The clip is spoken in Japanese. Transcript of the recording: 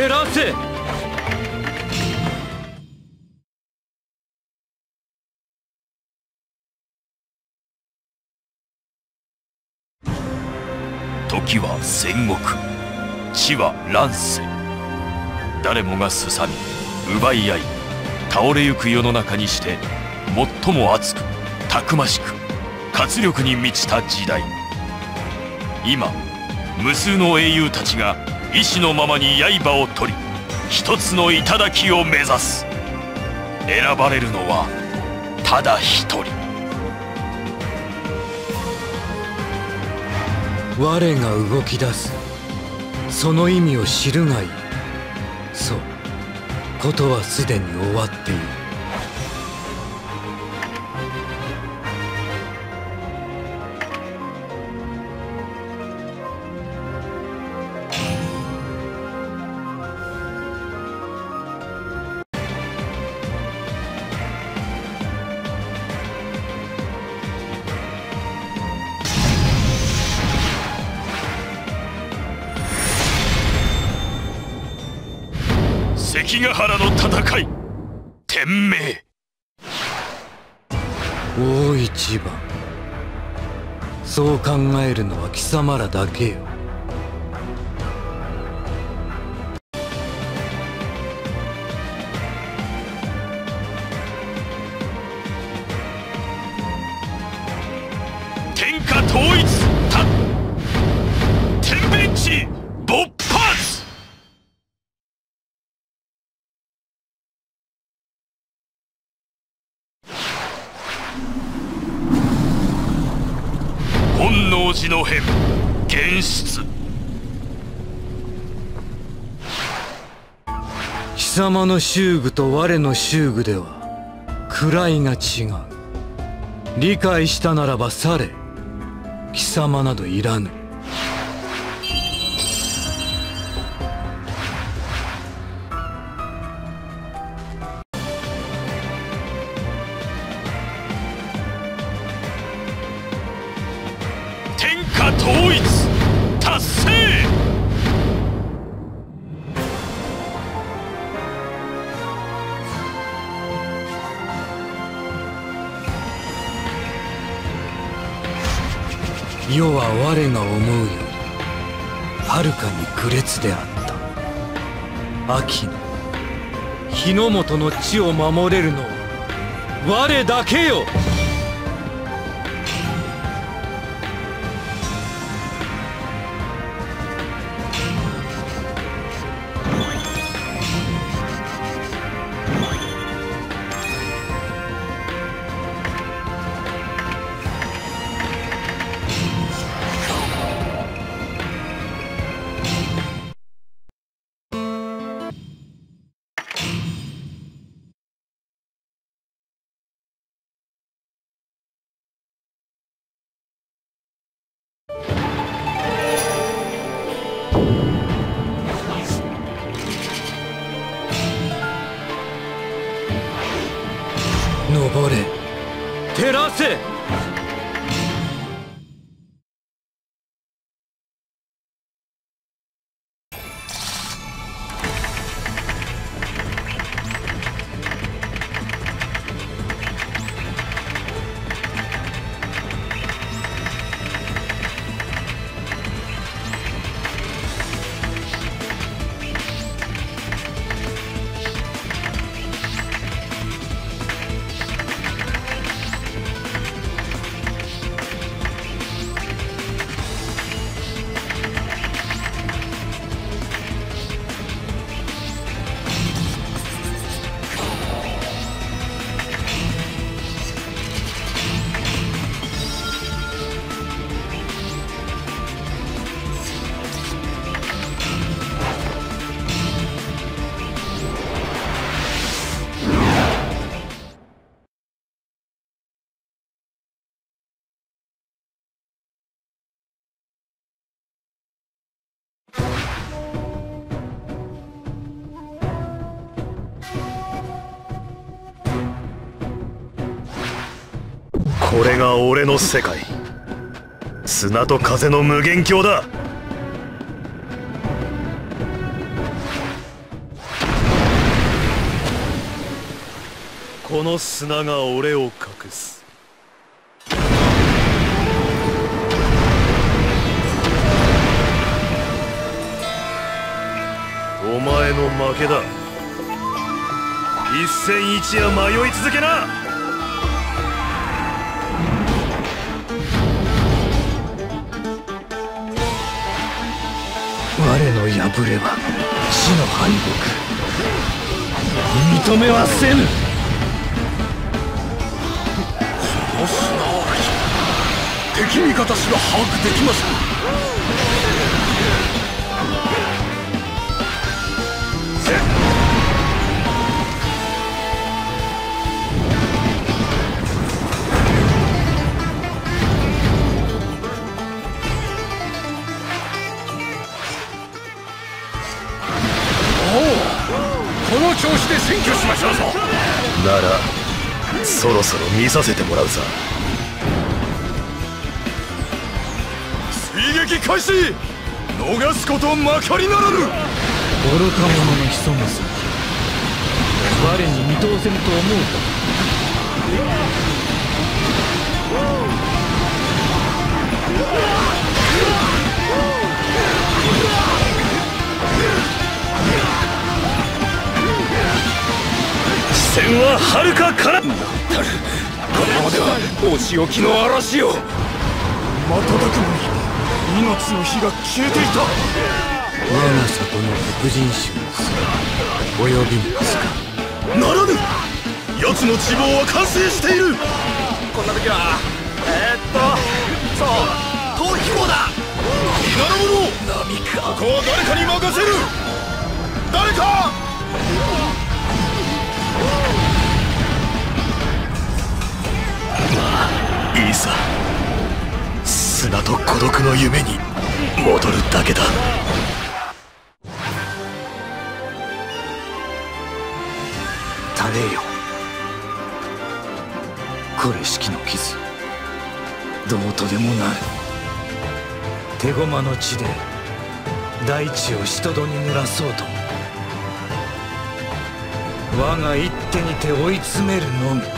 照らせ。 時は戦国、地は乱世。誰もがすさみ奪い合い倒れゆく世の中にして、最も熱くたくましく活力に満ちた時代。今無数の英雄たちが意志のままに刃を取り、一つの頂を目指す。選ばれるのはただ一人。 我が動き出す、その意味を知るがいい。そう、ことはすでに終わっている。 関ヶ原の戦い、天明。 大一番、そう考えるのは貴様らだけよ。 天下統一、天変地勃発。本能寺の変現出。 貴様の祝具と我の祝具では位が違う。理解したならばされ。貴様などいらぬ。 天下統一達成。 世は我が思うよりはるかに愚劣であった。秋の日の本の地を守れるのは我だけよ。登れ、照らせ。 これが俺の世界。砂と風の無限鏡だ。 この砂が俺を隠す。お前の負けだ。一戦一夜迷い続けな。 我の敗れは死の敗北、認めはせぬ。 この砂嵐、敵味方すら把握できません。この調子で占拠しましょうぞ。 ならそろそろ見させてもらうさ。 追撃開始。逃すことまかりならぬ。 愚か者の潜む先、我に見通せぬと思うか。 視線は遥かから。 このままではお仕置きの嵐よ。瞬く間に命の火が消えていた。 我が里の黒人衆お呼びますか。 ならぬ。奴の希望は完成している。 こんな時はそう逃避行だ。皆の者、ここは誰かに任せる。誰か。 いいさ。砂と孤独の夢に戻るだけだ。 垂れよ、これしきの傷、どうとでもなる。手駒の地で大地を人戸に濡らそうと、我が一手にて追い詰めるのみ。